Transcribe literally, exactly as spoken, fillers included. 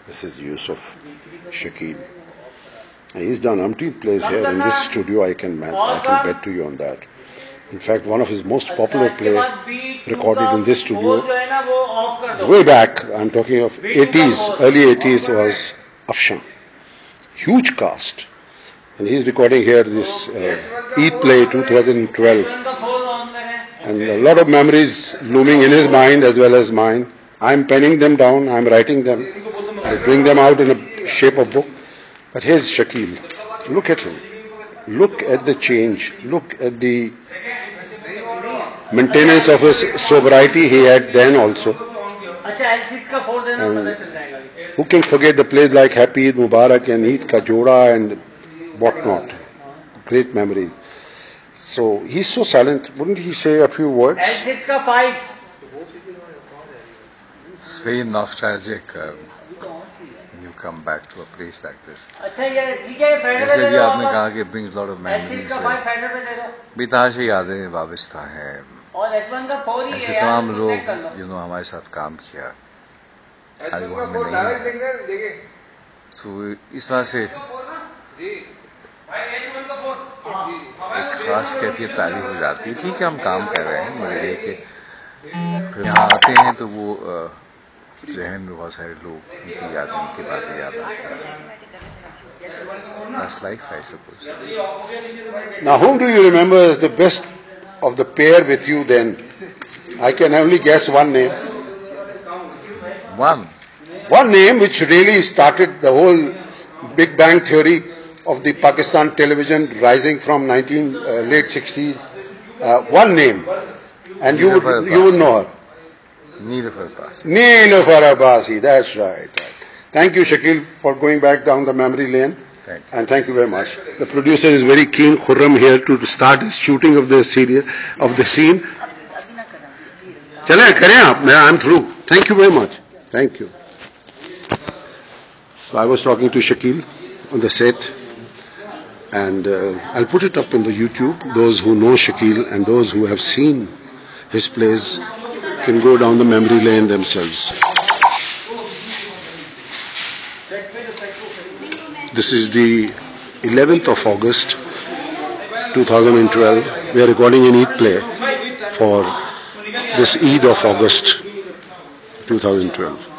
This is Yusuf Shakil. He's done umpteen plays here in this studio. I can I can bet to you on that. In fact, one of his most popular play recorded in this studio way back, I'm talking of eighties, early eighties, was Afshan. Huge cast. And he's recording here this uh, Eid play twenty twelve. And a lot of memories looming in his mind as well as mine. I'm penning them down, I'm writing them. I bring them out in a shape of book. But here's Shakil. Look at him. Look at the change. Look at the maintenance of his sobriety he had then also. And who can forget the plays like Happy Eid Mubarak and Eid Ka Joda and whatnot. Great memories. So he's so silent. Wouldn't he say a few words? It's very nostalgic. Uh, You come back to a place like this. जैसे भी आपने कहा कि brings lot of memories. बेताशी यादें वाबस्ता हैं. ऐसे तमाम लोग you know हमारे साथ काम किया. आज वो हमें नहीं है. तो इस तरह से एक खास कैफियत तारीफ हो जाती है. ठीक है हम काम कर रहे हैं मगर ये कि यहाँ आते हैं तो वो जहन में बहुत सारे लोग उनकी यादें उनकी बातें याद आती हैं. That's life, I suppose. Now, whom do you remember as the best of the pair with you then? I can only guess one name. One. One name which really started the whole Big Bang theory of the Pakistan television rising from nineteen uh, late sixties. Uh, one name, and you would you would know her. Neelufar Abbasi. Neelufar Abbasi, that's right, right. Thank you, Shakil, for going back down the memory lane. Thank you. And thank you very much. The producer is very keen, Khurram, here to start his shooting of the serial, of the scene. Chale, kare aap, I'm through. Thank you very much. Thank you. So I was talking to Shakil on the set, and uh, I'll put it up in the YouTube. Those who know Shakil and those who have seen his plays can go down the memory lane themselves. This is the eleventh of August twenty twelve. We are recording an Eid play for this Eid of August twenty twelve.